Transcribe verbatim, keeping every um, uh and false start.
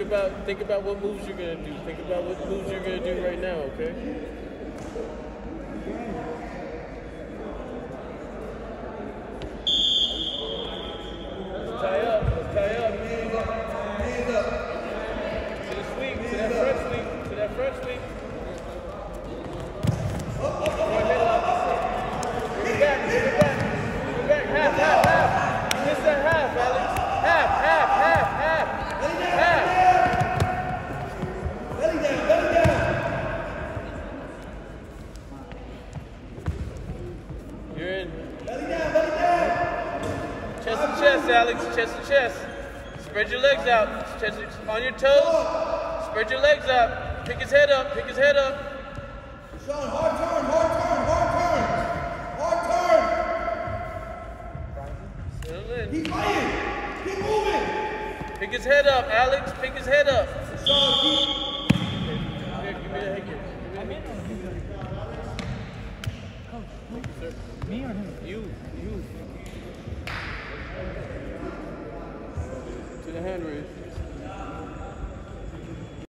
about think about what moves you're gonna do. Think about what moves you're gonna do right now, okay? Let's tie up. Let's tie up. Hands up. To the sweep. To that front sweep. To that front sweep. Come on, head up. Give it back. Give it back. Give it back. Half, half, half. You missed that half, Alex. Half, half, half, half. Half. Belly down, belly down. You're in. Belly down, belly down. Chest to chest, Alex. Chest to chest. Spread your legs out. Chest on your toes. Spread your legs out. Pick his head up. Pick his head up. Sean, hard turn, hard turn, hard turn. Hard turn. Settle in. Keep fighting. Keep moving. Pick his head up, Alex. Pick his head up. Sean, keep. Here, give me that. Here. Give me that. Thank you, sir. Me or him? You. You. To the hand raise.